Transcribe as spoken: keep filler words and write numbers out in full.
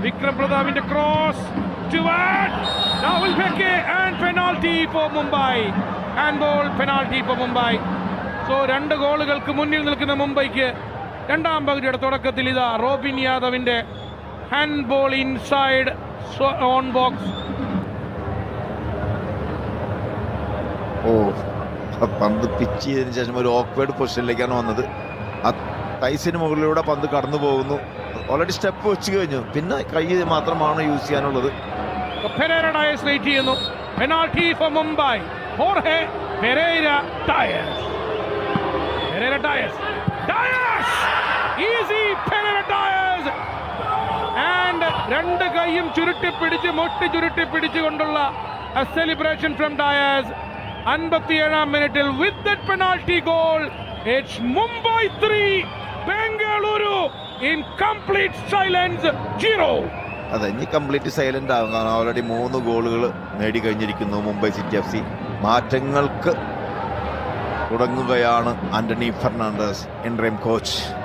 Vikram Pratap's cross toward Rahul Bheke and penalty for Mumbai. Handball penalty for Mumbai. So രണ്ട് ഗോളുകൾക്ക് മുന്നിൽ നിൽക്കുന്ന മുംബൈക്ക് രണ്ടാം പകുതിയുടെ തുടക്കത്തിൽ ഇതാ റോബിൻ യാദവിന്റെ handball inside on box. Oh, പന്ത് പിച്ച് ചെയ്തതിനു ശേഷം ഒരു ഓക്വേർഡ് പൊസിഷനിലേക്കാണ് വന്നത്. ടൈസിന് മുകളിലൂടെ പന്ത് കടന്നു പോകുന്നു. ഓൾറെഡി സ്റ്റെപ്പ് വെച്ച് കഴിഞ്ഞു, പിന്നെ കൈ മാത്രമാണ് യൂസ് ചെയ്യാനുള്ളത്. പെരേര ഡയസ് വെയിറ്റ് ചെയ്യുന്നു. Penalty for Mumbai. ഹോർഹെ Pereyra Diaz. Pereyra Diaz. Diaz easy. Pereyra Diaz and രണ്ട് കൈയും ചുരുട്ടിപ്പിടിച്ച് മുട്ടി ചുരുട്ടിപ്പിടിച്ചുകൊണ്ടുള്ള സെലിബ്രേഷൻ ഫ്രം ഡയസ്. അൻപത്തിയേഴാം മിനിറ്റിൽ with that penalty goal it's Mumbai three Bengaluru in complete silence zero. അതെ, ഇനി കംപ്ലീറ്റ് സൈലന്റ് ആകും. കാരണം ഓൾറെഡി മൂന്ന് ഗോളുകൾ നേടിക്കഴിഞ്ഞിരിക്കുന്നു മുംബൈ സിറ്റി എഫ് സി. മാറ്റങ്ങൾക്ക് തുടങ്ങുകയാണ് ആന്റണി ഫെർണാണ്ടസ്, ഇന്ററിം കോച്ച്.